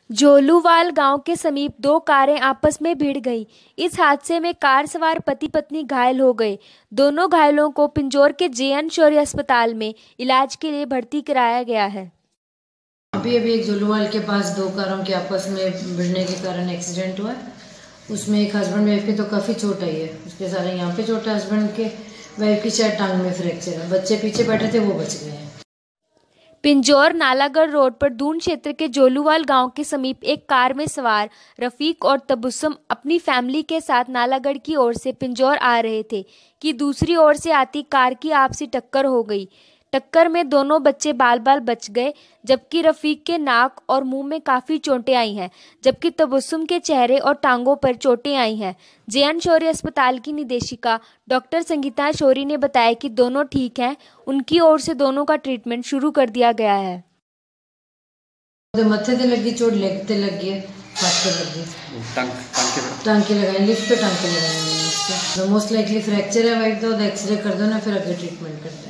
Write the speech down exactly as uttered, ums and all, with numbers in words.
जोलूवाल गांव के समीप दो कारें आपस में भिड़ गईं। इस हादसे में कार सवार पति पत्नी घायल हो गए। दोनों घायलों को पिंजौर के जेएन शौर्य अस्पताल में इलाज के लिए भर्ती कराया गया है। अभी अभी एक जोलूवाल के पास दो कारों के आपस में भिड़ने के कारण एक्सीडेंट हुआ है। उसमें एक हस्बैंड वाइफ की तो काफ़ी चोट आई है। उसके सारे यहाँ पे चोट है, हस्बैंड के, वाइफ की शायद टांग में फ्रैक्चर है। बच्चे पीछे बैठे थे, वो बच गए हैं। पिंजौर नालागढ़ रोड पर दून क्षेत्र के जोलूवाल गांव के समीप एक कार में सवार रफीक और तबस्सुम अपनी फैमिली के साथ नालागढ़ की ओर से पिंजौर आ रहे थे कि दूसरी ओर से आती कार की आपसी टक्कर हो गई। टक्कर में दोनों बच्चे बाल बाल बच गए, जबकि रफीक के नाक और मुंह में काफ़ी चोटें आई हैं, जबकि तबस्सुम के चेहरे और टांगों पर चोटें आई हैं। जेएन शौर्य अस्पताल की निदेशिका डॉक्टर संगीता शौरी ने बताया कि दोनों ठीक हैं। उनकी ओर से दोनों का ट्रीटमेंट शुरू कर दिया गया है। मत्थे ते लगी चोट, लेग ते लगी है, हाथ पे लगी, टांके लगाए, लिफ्ट पे टांके लगाए। मोस्ट लाइकली फ्रैक्चर है वाइफ, तो एक्सरे कर दो ना, फिर आगे ट्रीटमेंट करते हैं।